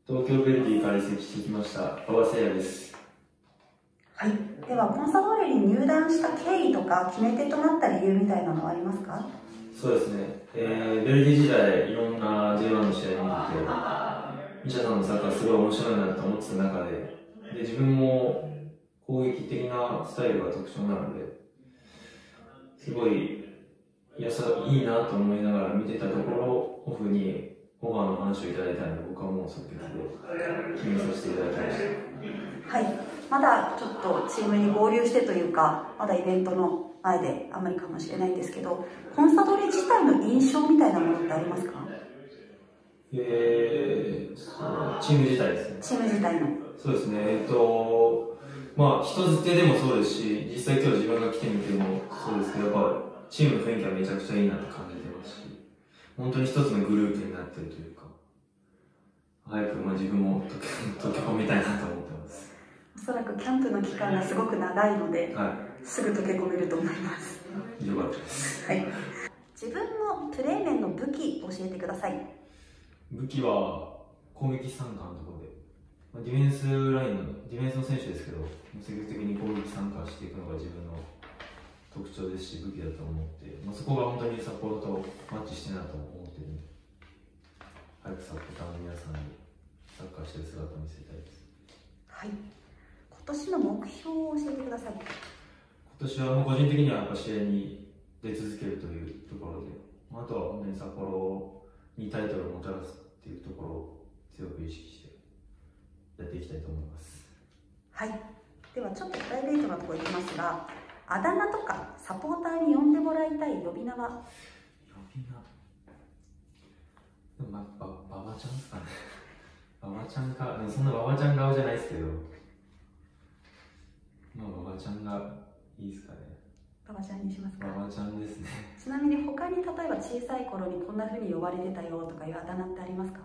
東京ヴェルディから移籍してきました馬場誠也です。 はい、ではコンサドーレに入団した経緯とか決め手となった理由みたいなのはありますか？ そうですね、ヴェルディ時代いろんな J1 の試合見てて、ミシャさんのサッカーすごい面白いなと思ってた中で、自分も攻撃的なスタイルが特徴なので、すごいいいなと思いながら見てたところ、オフにオファーの話をいただいたので、僕はもう即決で決めさせていただきました。 はい、まだちょっとチームに合流してというか、まだイベントの前であんまりかもしれないんですけど、コンサドーレ自体の印象みたいなものってありますか？ チーム自体ですね。 チーム自体の。 そうですね。まあ人づてでもそうですし、実際今日自分が来てみてもそうですけど、やっぱチームの雰囲気はめちゃくちゃいいなと感じてますし、本当に一つのグループになってるというか、早く自分も溶け込みたいなと思ってます。 おそらくキャンプの期間がすごく長いので、 はい、 すぐ溶け込めると思います。 よかったです。 はい。自分のプレー面の武器教えてください。 武器は攻撃参加のところで、ディフェンスラインのディフェンスの選手ですけど、積極的に攻撃参加していくのが自分の特徴ですし、武器だと思って、そこが本当に札幌とマッチしてるなと思ってるんで、早くサポーターの皆さんにサッカーしてる姿を見せたいです。 はい。今年の目標を教えてください。 今年は個人的にはやっぱ試合に出続けるというところで、あとは本当に札幌にタイトルをもたらすっていうところを強く意識してやっていきたいと思います。 はい。ではちょっとプライベートなところいきますが、あだ名とかサポーターに呼んでもらいたい呼び名は？ 呼び名、でも馬場ちゃんですかね。馬場ちゃんか、でもそんな馬場ちゃん顔じゃないですけど、馬場ちゃんがいいですかね。 馬場ちゃんにしますか？ 馬場ちゃんですね。 ちなみに他に例えば小さい頃にこんな風に呼ばれてたよとかいうあだ名ってありますか？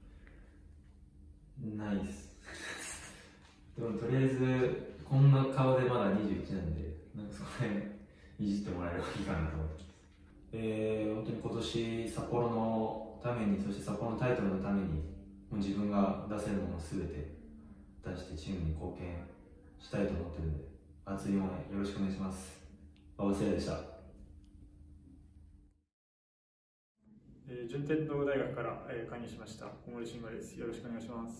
ないです。でもとりあえずこんな顔でまだ21なんで、そこら辺いじってもらえればいいかなと思ってます。本当に今年札幌のために、そして札幌のタイトルのために、もう自分が出せるものすべて出してチームに貢献したいと思ってるので、熱い応援よろしくお願いします。馬場誠也でした。 順天堂大学から加入しました小森慎吾です。よろしくお願いします。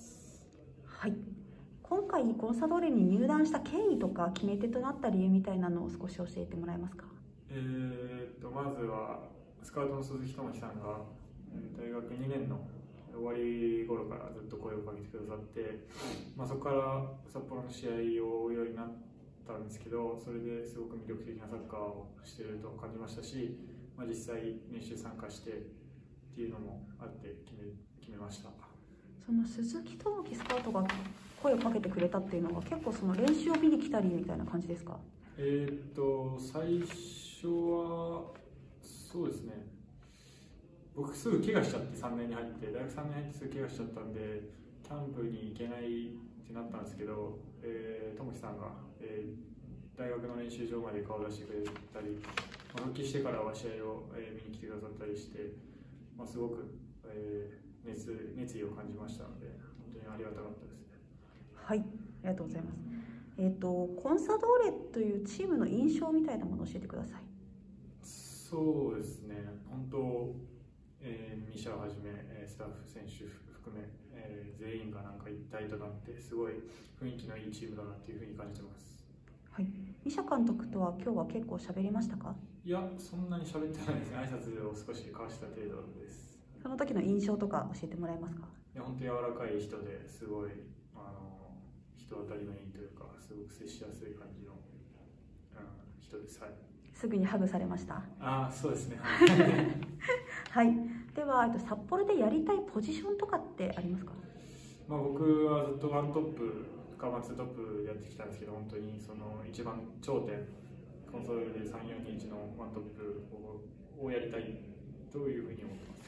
はい。今回コンサドーレに入団した経緯とか決め手となった理由みたいなのを少し教えてもらえますか？ まずはスカウトの鈴木智樹さんが大学2年の終わり頃からずっと声をかけてくださって、そこから札幌の試合を追うようになったんですけど、それですごく魅力的なサッカーをしていると感じましたし、実際練習参加してっていうのもあって決めました。 その鈴木智樹スカウトが声をかけてくれたっていうのが結構その練習を見に来たりみたいな感じですか？ 最初はそうですね、僕すぐ怪我しちゃって3年に入って大学3年入ってすぐ怪我しちゃったんでキャンプに行けないってなったんですけど、智樹さんが、大学の練習場まで顔を出してくれたり、復帰してからは試合を、見に来てくださったりして、すごく、熱意を感じましたので本当にありがたかったですね。 はい、ありがとうございます。コンサドーレというチームの印象みたいなものを教えてください。 そうですね、本当、ミシャをはじめスタッフ選手含め、全員が一体となってすごい雰囲気のいいチームだなっていうふうに感じてます。 はい、ミシャ監督とは今日は結構喋りましたか？ いや、そんなに喋ってないですね。挨拶を少し交わした程度です。 その時の印象とか教えてもらえますか？ いや、本当に柔らかい人ですごい人当たりのいいというか、すごく接しやすい感じの、人です。はい。 すぐにハグされました？ そうですね。 はい。では札幌でやりたいポジションとかってありますか？ 僕はずっとワントップかツートップでやってきたんですけど、本当にその一番頂点、コンソールで3-4-2-1のワントップをやりたいというふうに思ってます。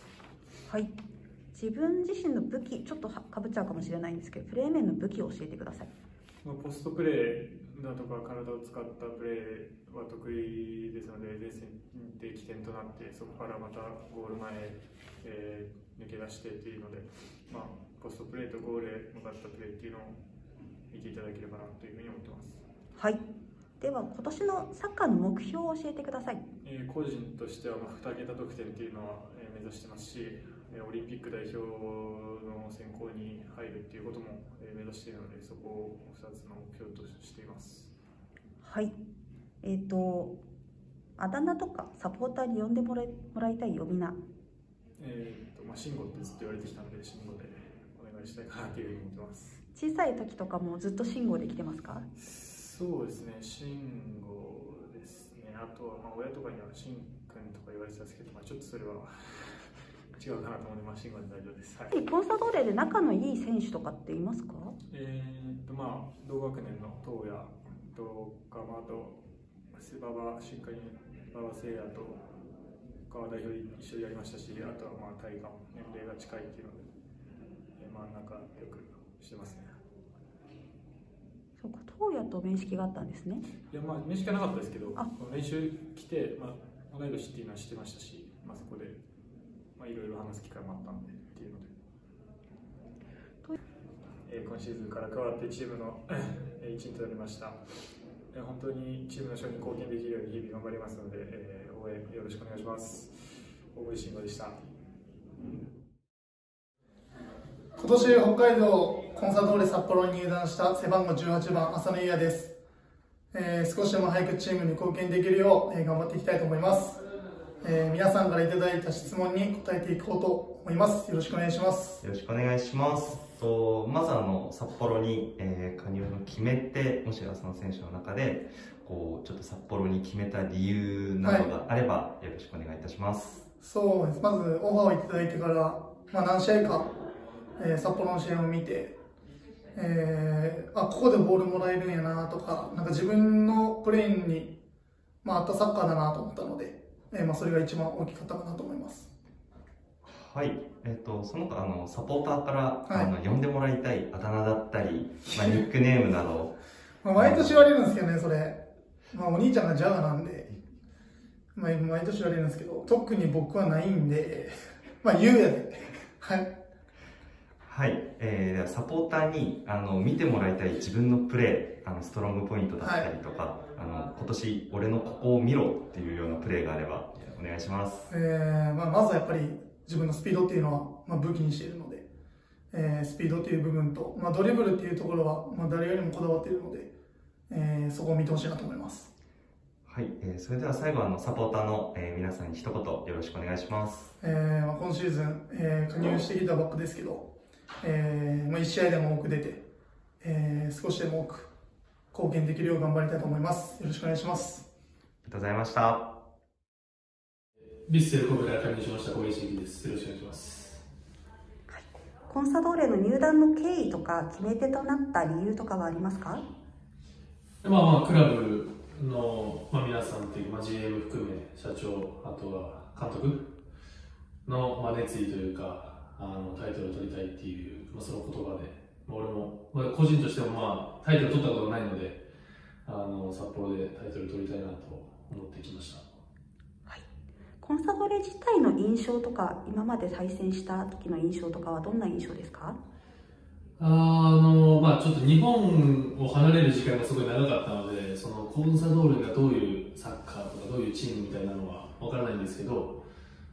はい。自分自身の武器、ちょっとかぶっちゃうかもしれないんですけど、プレー面の武器を教えてください。 ポストプレーだとか体を使ったプレーは得意ですので、前線で起点となってそこからまたゴール前、抜け出してというので、 ポストプレーとゴールへ向かったプレーっていうのを見ていただければなというふうに思ってます。 はい。では今年のサッカーの目標を教えてください。 個人としては2桁得点っていうのは目指してますし、オリンピック代表の選考に入るっていうことも目指しているので、そこを2つの目標としています。 はい。あだ名とかサポーターに呼んでもらいたい呼び名。 慎吾ってずっと言われてきたので、慎吾でお願いしたいかなというふうに思ってます。 小さい時とかもずっと慎吾で来てますか？ そうですね、慎吾ですね。あとは親とかには慎君とか言われてたんですけど、ちょっとそれは違うかなと思うので、慎吾で大丈夫です。はい。 コンサドーレで仲のいい選手とかっていますか？ 同学年の東野とか、あと馬場新加に馬場誠也と川代表一緒にやりましたし、あとはタイガも年齢が近いっていうので、仲良くしてますね。 そうか、東野と面識があったんですね。 いや、面識はなかったですけど、練習来て、同い年っていうのは知ってましたし、そこで、いろいろ話す機会もあったんでっていうので、今シーズンから加わってチームの一員となりました。本当にチームの勝利に貢献できるように日々頑張りますので、応援よろしくお願いします。大森慎吾でした。 今年北海道コンサドーレ札幌に入団した背番号18番浅野優也です。少しでも早くチームに貢献できるよう、頑張っていきたいと思います。皆さんからいただいた質問に答えていこうと思います。よろしくお願いします。 よろしくお願いします。まず札幌に、加入の決め手、もし浅野選手の中でちょっと札幌に決めた理由などがあれば、よろしくお願いいたします。 そうです。まずオファーをいただいてから、何試合か、札幌の試合を見て、ここでボールもらえるんやなとか、自分のプレーに、合ったサッカーだなと思ったので、それが一番大きかったかなと思います。 はい、その他サポーターから、呼んでもらいたいあだ名だったり、ニックネームなど毎年言われるんですけどね、それ。お兄ちゃんがジャガなんで、毎年言われるんですけど、特に僕はないんで、優也で。はい。 はい、ではサポーターに見てもらいたい自分のプレー、ストロングポイントだったりとか、今年俺のここを見ろっていうようなプレーがあればお願いします。 まずはやっぱり自分のスピードっていうのは、武器にしているので、スピードっていう部分と、ドリブルっていうところは、誰よりもこだわっているので、そこを見てほしいなと思います。 はい、それでは最後サポーターの、皆さんに一言よろしくお願いします。 今シーズン、加入してきたばっかですけど、1試合でも多く出て、少しでも多く貢献できるよう頑張りたいと思います。よろしくお願いします。 ありがとうございました。 ヴィッセル神戸から加入しました小石です。よろしくお願いします。 コンサドーレの入団の経緯とか決め手となった理由とかはありますか？ クラブの、皆さんという、GM 含め社長、あとは監督の、熱意というかタイトルを取りたいっていう、その言葉で、俺も、個人としても、タイトル取ったことがないので札幌でタイトル取りたいなと思ってきました。 はい、コンサドーレ自体の印象とか、今まで対戦した時の印象とかはどんな印象ですか？ ちょっと日本を離れる時間がすごい長かったので、そのコンサドーレがどういうサッカーとかどういうチームみたいなのはわからないんですけど、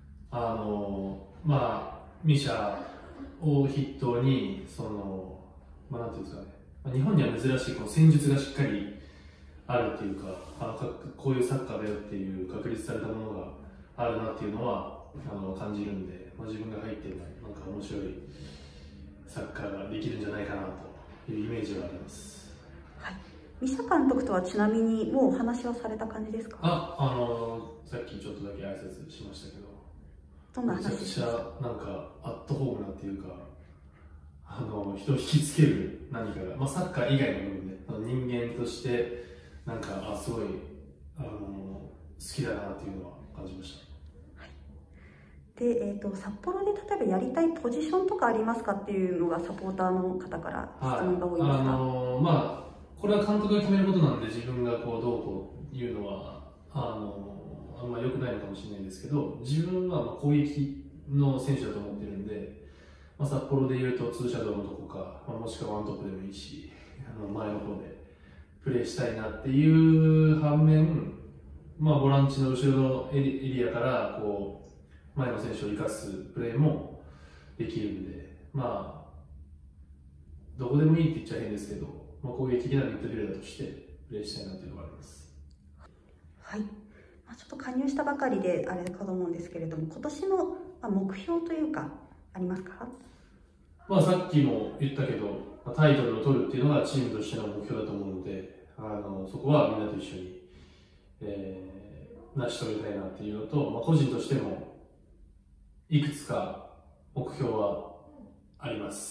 ミシャを筆頭になんていうんですかね、日本には珍しいこの戦術がしっかりあるっていうか、こういうサッカーだよっていう確立されたものがあるなっていうのは感じるんで、自分が入って面白いサッカーができるんじゃないかなというイメージがあります。 はい、ミシャ監督とはちなみにもうお話はされた感じですか？ さっきちょっとだけ挨拶しましたけど、 どんな話めちゃくちゃアットホームなっていうか、人を引きつける何かが、サッカー以外の部分で人間としてすごい好きだなっていうのは感じました。 で、札幌で例えばやりたいポジションとかありますかっていうのがサポーターの方から質問が多いですが、 これは監督が決めることなんで、自分がどうこういうのはあんま良くないのかもしれないですけど、自分は攻撃の選手だと思ってるんで、 札幌でいうとツーシャドウのとこか、もしくはワントップでもいいし、前の方でプレーしたいなっていう反面、ボランチの後ろのエリアからこう前の選手を生かすプレーもできるんで、どこでもいいって言っちゃ変ですけど、攻撃的なミッドフィルダーとしてプレーしたいなというのがあります。 はい、ちょっと加入したばかりであれかと思うんですけれども、今年の目標というかありますか？ さっきも言ったけど、タイトルを取るっていうのがチームとしての目標だと思うので、そこはみんなと一緒に、成し遂げたいなっていうのと、個人としてもいくつか目標はあります。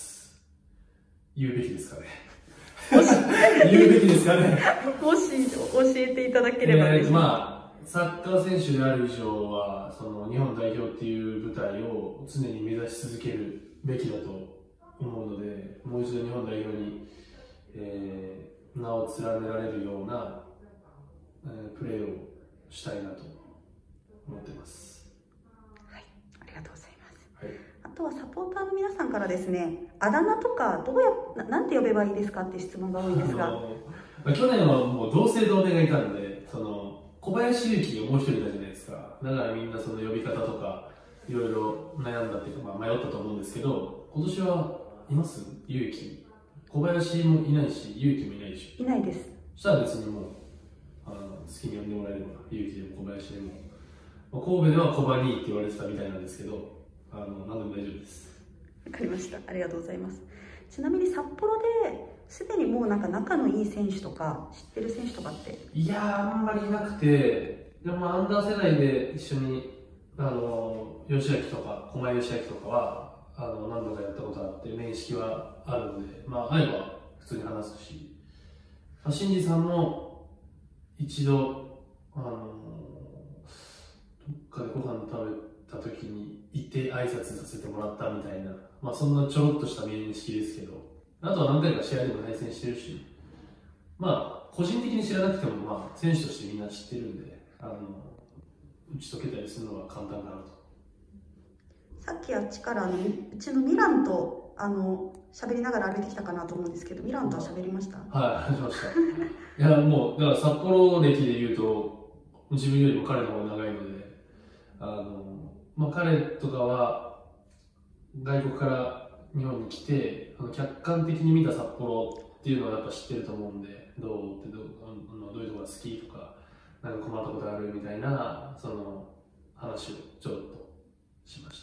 言うべきですかね。言うべきですかね。 もし教えていただければです。 サッカー選手である以上は、その日本代表っていう舞台を常に目指し続けるべきだと思うので、もう一度日本代表に、名を連ねられるような、プレーをしたいなと思ってます。 はい、ありがとうございます。 はい、 あとはサポーターの皆さんからですね、あだ名とかなんて呼べばいいですかって質問が多いんですが、 去年はもう同姓同名がいたんで、小林勇輝がもう一人いたじゃないですか。だからみんなその呼び方とかいろいろ悩んだっていうか、迷ったと思うんですけど、今年はいます勇輝。小林もいないし、勇輝もいないでしょ。 いないです。 そしたら別にもう好きに呼んでもらえれば、勇輝でも小林でも、神戸では小バニーって言われてたみたいなんですけど、何でも大丈夫です。 わかりました。ありがとうございます。ちなみに札幌ですでにもう仲のいい選手とか知ってる選手とかって？ いやー、あんまりいなくて、でもアンダー世代で一緒に吉明とか駒井義明とかは何度かやったことあって面識はあるので、会えば普通に話すし、新次さんも一度どっかでご飯食べた時に行って挨拶させてもらったみたいな、そんなちょろっとした面識ですけど、あとは何回か試合でも対戦してるし、個人的に知らなくても選手としてみんな知ってるんで、打ち解けたりするのは簡単かなと。 さっきあっちからうちのミランと喋りながら歩いてきたかなと思うんですけど、ミランとは喋りました？ はい、話しました。いや、もうだから札幌歴で言うと自分よりも彼の方が長いので、彼とかは外国から日本に来て客観的に見た札幌っていうのはやっぱ知ってると思うんで、どういうところが好きとか、困ったことあるみたいなその話をちょっとしました。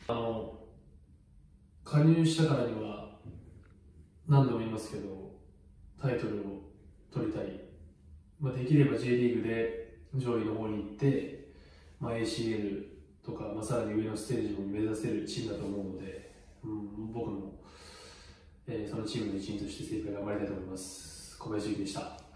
加入したからには何度も言いますけど、タイトルを取りたい、できれば J リーグで上位の方に行って、ACL とか、さらに上のステージを目指せるチームだと思うので、僕も、そのチームの一員として精一杯頑張りたいと思います。小林優輝でした。